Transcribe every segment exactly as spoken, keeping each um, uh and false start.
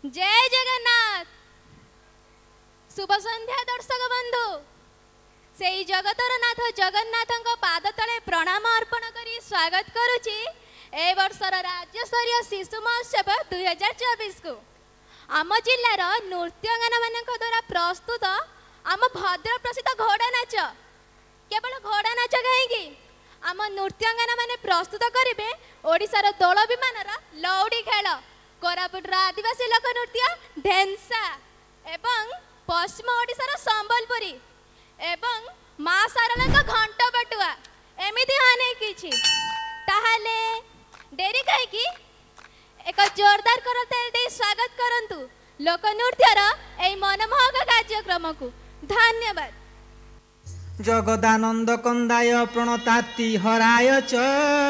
जय जगन्नाथ। शुभ संध्या दर्शक बंधु। से जगतर नाथ जगन्नाथ पाद तले प्रणाम अर्पण करी स्वागत करुची ए वर्षर राज्य स्तरीय शिशु महोत्सव दुई हजार चौबीस को आम जिलार नृत्यगान मान द्वारा प्रस्तुत आम भद्र प्रसिद्ध घोड़ा नाच। केवल घोड़ा नाच कहीं आम नृत्यगान मान प्रस्तुत करेंगे ओडिशार दोल विमान लौड़ी खेल, कोरापुटर आदिवासी लोक नृत्य ढेंसा एवं पश्चिम ओडिशार संबलपुरी एवं माँ सारला घंट बटुआ एमती अनेक किछि। ताहाले डेरी कहीं एक जोरदार करताल दे स्वागत करंतु लोक नृत्यर एई मनमोहक कार्यक्रम को। धन्यवाद। जगदानंद कंदाय प्रणताति हराय च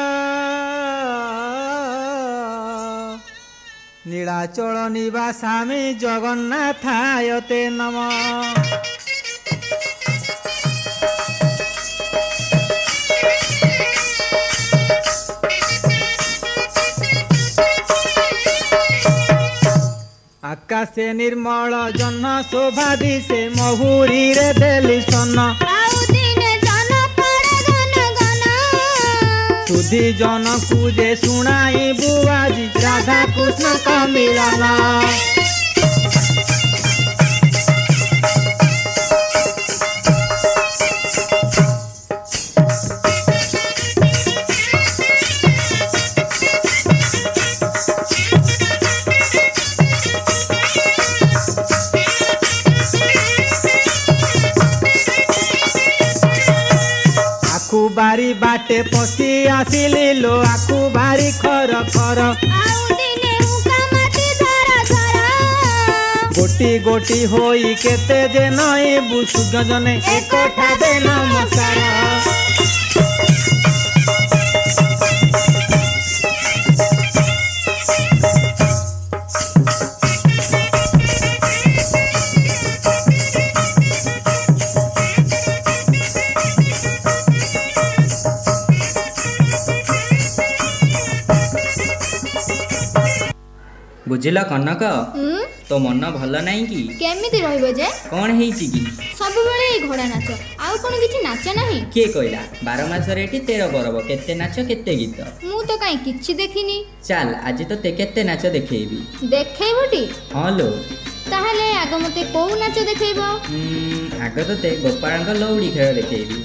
नीलाचल निवासामि जगन्नाथाय ते नमः। आकाशे निर्मल जन शोभा दिशे महुरी रे देली सन सुधी जन कुजे सुनाई बुआजी राधा कृष्ण का मिलन। बारी बाटे पसी आसिली लो आखु बारी खर खर गोटी गोटी होई केते जे नई बुसु गजने एकठा दे नमस्कार। बुझिल कनक तो मन भल नहीं कि केमिति रहइबो जे कोन हेछि कि सब बेले ए घोड़ा नाच आउ कोन किछि नाच नाही के कहला बारह मास रे एठी तेरह परब केते नाच केते गीत मु तो काई किछि देखिनी। चल आज तो ते केते नाच देखैबी देखैबोटी हां लो ताहले आगो मते को नाच देखैबो हम आगो तो ते गोपाळंग लौड़ी खेल देखैबी।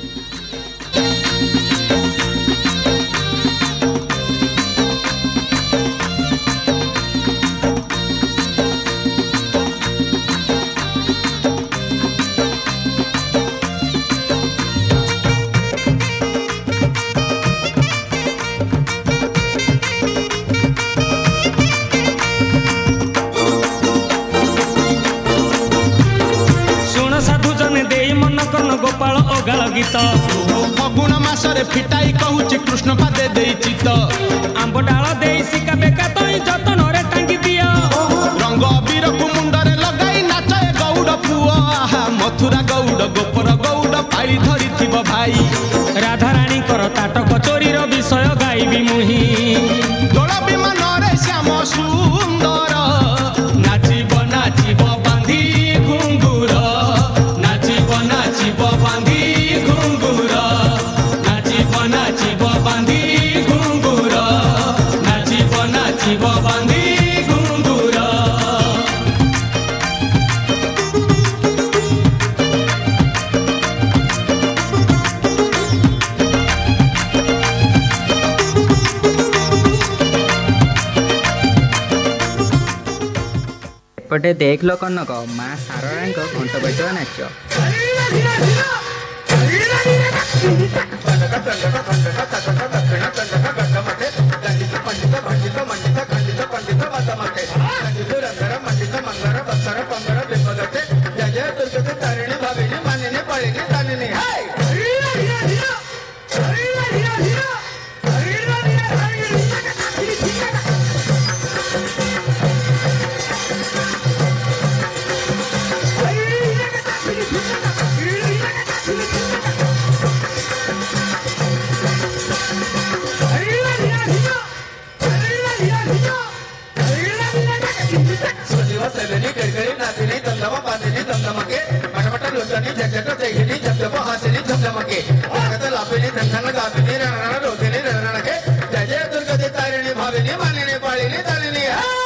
गोपाल अगाल गीत फगुण मासरे फिटाई कहूची कृष्ण पादे देई चित आंब डाल देई सिका बेका तई जतन रे टांगी दिया रंग अबीर को मुंडरे लगाई नाचे गौड़ पुआ मथुरा गौड़ गोपर गौड़ पाई धरी थिबो भाई राधा रानी कर ताटक चोरी रो विषय गाइबी मुही दोल विमान रे श्याम सुंदर नाचिब नाचिब बांधी घुंगुर नाचिब नाचिब बांधी घुंगुर नाचिब नाचिब बांधी घुंगुर नाचिब नाचिब बांधी घुंगुर। एपटे देख लो कनक माँ साररांक घंट बटुआ नाच चलनी कड़कड़ी नाचनी दमदमा बांधनी दमदमके मटमट लोचनी झकझक जैगिनी झपझप हासनी झमझमके जगत लापिनी धनधन गापिनी रणरण रोदिनी रणरणके जय जय दुर्गति तारिणी भाविनी मानिनी पालिनी तालिनी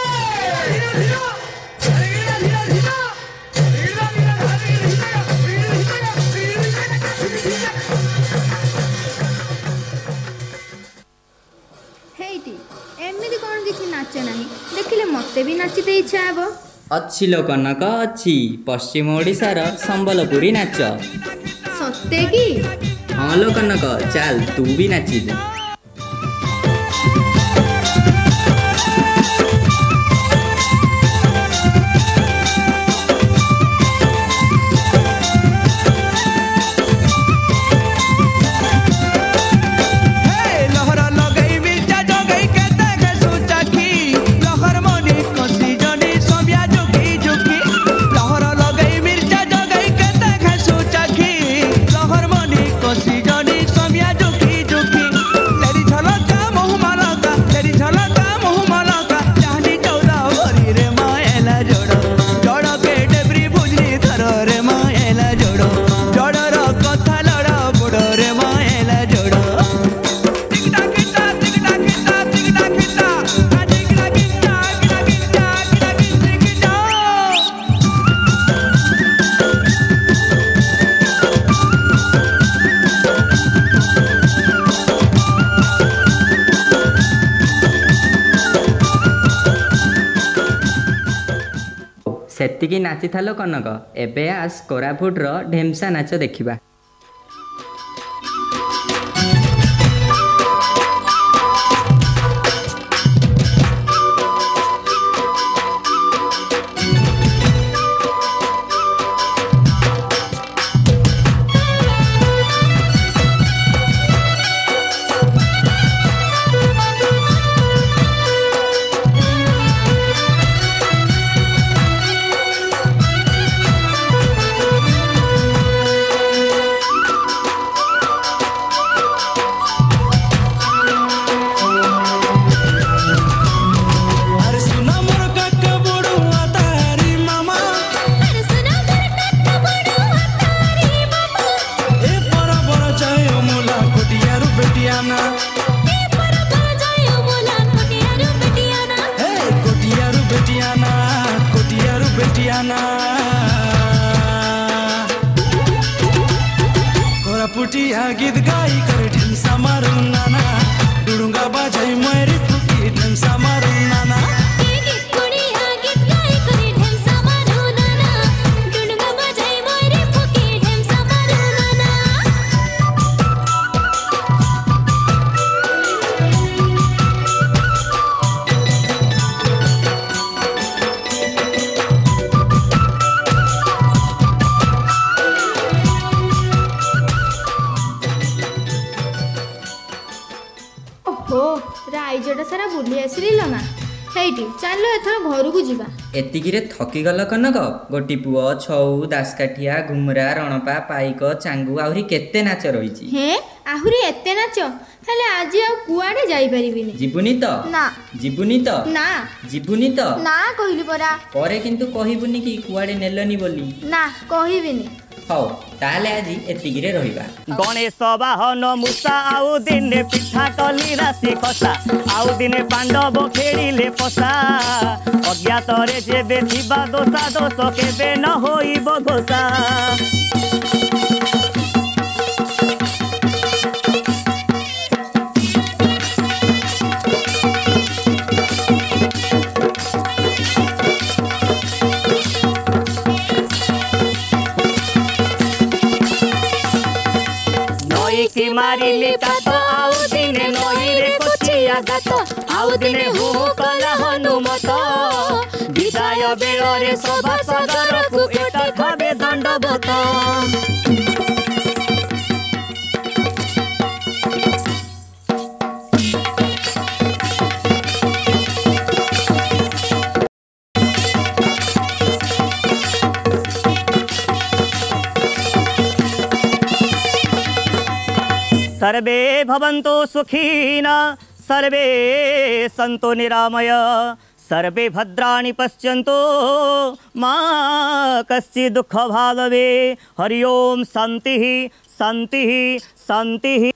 एमती कौन किसी नाच ना देखिले मत भी नाचते इच्छा हे अच्छी लो कनक अच्छी पश्चिम ओडिशार संबलपुरी नाच सत्य कि हाँ लो कनक चल तू भी नाचिबू सेतिकी नाची थालो कनक एबे आस कोरापुटर ढेमसा नाच देखिबा। कोरापुटिया गीत गाई करे ढेमसा मारू नाना डुडुंगा बाजाई मेरी फुकी ढेमसा मारू नाना राइजटा सारा बुली आसली ना हेटी चलो एथर घर को जीवा एतिकिरे थकी गल कनक गोटी पुओ छौ दासकाठिया घुमरा रणपा पाइक चांगू आहुरी केते नाच रहिछि हे आहुरी एते नाच हेले आज आ कुआडे जाई परिबिनी जीबुनी तो ना जीबुनी तो ना जीबुनी तो ना कहिली परा परे किंतु कहिबुनी कि कुआडे नेलनी बोली ना कहिबिनी हौ ताले आज एतिकिरे रहिबा। गणेश बाहन मूषा आउ दिने पिठा कली राशि खसा आउ दिने पांडव खेलिले पसा अज्ञात रे जेबे थिबा दोषा दोष केबे न होइबो घोषा की मारिले कात आउ दिने नई रे कोचिया गात आउ दिने हु कला हनुमत विदाय बेल रे सभा सदर को एट खाबे दंडवत सर्वे भवन्तु सुखिनः सर्वे सन्तु निरामय सर्वे भद्राणि पश्यन्तु मा कश्चित् दुःख भाग भवेत्। हरि ओम शांति शांति शांति।